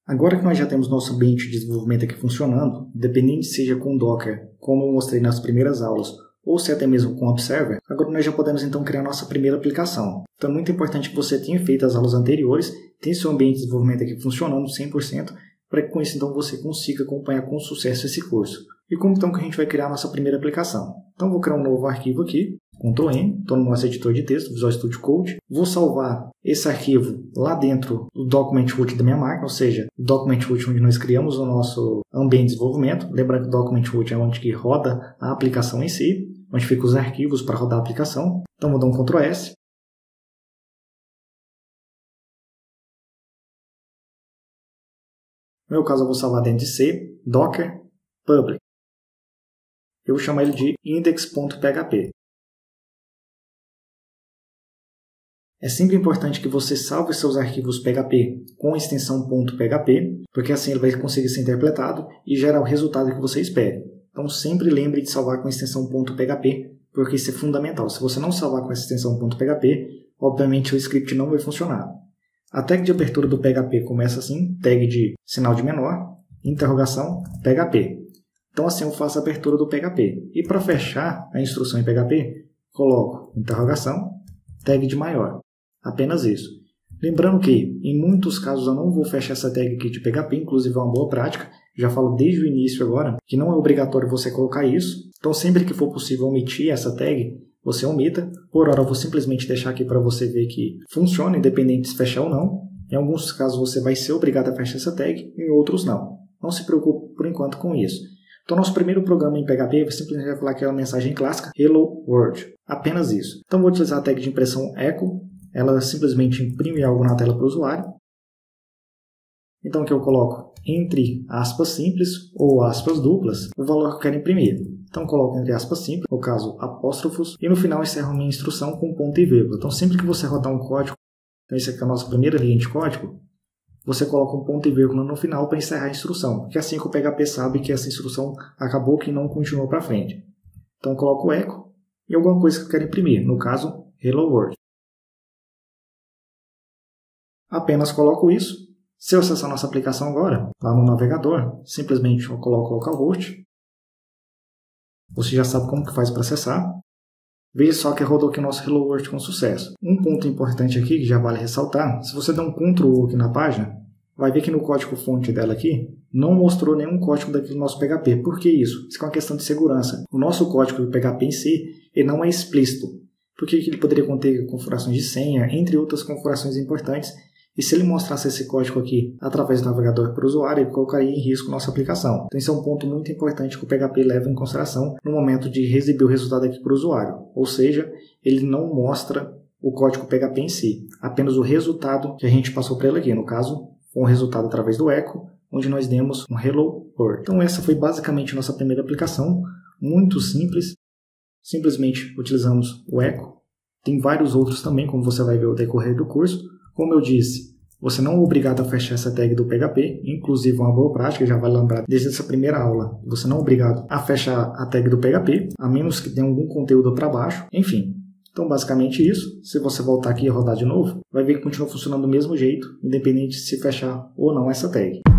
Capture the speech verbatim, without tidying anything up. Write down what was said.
Agora que nós já temos nosso ambiente de desenvolvimento aqui funcionando, independente seja com Docker, como eu mostrei nas primeiras aulas, ou se até mesmo com Observer, agora nós já podemos então criar nossa primeira aplicação. Então é muito importante que você tenha feito as aulas anteriores, tenha seu ambiente de desenvolvimento aqui funcionando cem por cento, para que com isso então você consiga acompanhar com sucesso esse curso. E como então que a gente vai criar a nossa primeira aplicação? Então vou criar um novo arquivo aqui, control N, estou no nosso editor de texto, Visual Studio Code. Vou salvar esse arquivo lá dentro do Document Root da minha máquina, ou seja, o Document Root onde nós criamos o nosso ambiente de desenvolvimento. Lembrando que o Document Root é onde que roda a aplicação em si, onde ficam os arquivos para rodar a aplicação. Então vou dar um control S. No meu caso eu vou salvar dentro de C, Docker, Public. Eu vou chamar ele de index.php. É sempre importante que você salve seus arquivos P H P com a extensão .php, porque assim ele vai conseguir ser interpretado e gerar o resultado que você espere. Então sempre lembre de salvar com a extensão .php, porque isso é fundamental. Se você não salvar com essa extensão .php, obviamente o script não vai funcionar. A tag de abertura do P H P começa assim, tag de sinal de menor, interrogação, P H P. Então assim eu faço a abertura do P H P. E para fechar a instrução em P H P, coloco interrogação, tag de maior. Apenas isso. Lembrando que, em muitos casos, eu não vou fechar essa tag aqui de P H P, inclusive é uma boa prática. Já falo desde o início agora, que não é obrigatório você colocar isso. Então sempre que for possível omitir essa tag, você omita. Por hora eu vou simplesmente deixar aqui para você ver que funciona, independente se fechar ou não. Em alguns casos você vai ser obrigado a fechar essa tag, em outros não. Não se preocupe por enquanto com isso. Então, nosso primeiro programa em P H P vai simplesmente vai falar aquela mensagem clássica Hello World. Apenas isso. Então, vou utilizar a tag de impressão echo. Ela simplesmente imprime algo na tela para o usuário. Então, aqui eu coloco entre aspas simples ou aspas duplas o valor que eu quero imprimir. Então, coloco entre aspas simples, no caso apóstrofos, e no final encerro minha instrução com ponto e vírgula. Então, sempre que você rodar um código, então essa aqui é a nossa primeira linha de código, você coloca um ponto e vírgula no final para encerrar a instrução, que é assim que o P H P sabe que essa instrução acabou e não continuou para frente. Então, eu coloco o echo e alguma coisa que eu quero imprimir, no caso, Hello World. Apenas coloco isso. Se eu acessar nossa aplicação agora, lá no navegador, simplesmente eu coloco localhost. Você já sabe como que faz para acessar. Veja só que rodou aqui o nosso Hello World com sucesso. Um ponto importante aqui que já vale ressaltar, se você der um control U aqui na página, vai ver que no código fonte dela aqui, não mostrou nenhum código daquele nosso P H P. Por que isso? Isso é uma questão de segurança. O nosso código do P H P em si, ele não é explícito. Porque ele poderia conter configurações de senha, entre outras configurações importantes. E se ele mostrasse esse código aqui através do navegador para o usuário, ele colocaria em risco nossa aplicação. Então, esse é um ponto muito importante que o P H P leva em consideração no momento de exibir o resultado aqui para o usuário. Ou seja, ele não mostra o código P H P em si, apenas o resultado que a gente passou para ele aqui. No caso, foi um resultado através do echo, onde nós demos um Hello World. Então, essa foi basicamente a nossa primeira aplicação, muito simples. Simplesmente utilizamos o echo. Tem vários outros também, como você vai ver ao decorrer do curso. Como eu disse, você não é obrigado a fechar essa tag do P H P, inclusive uma boa prática, já vai lembrar desde essa primeira aula, você não é obrigado a fechar a tag do P H P, a menos que tenha algum conteúdo para baixo, enfim. Então, basicamente isso. Se você voltar aqui e rodar de novo, vai ver que continua funcionando do mesmo jeito, independente de se fechar ou não essa tag.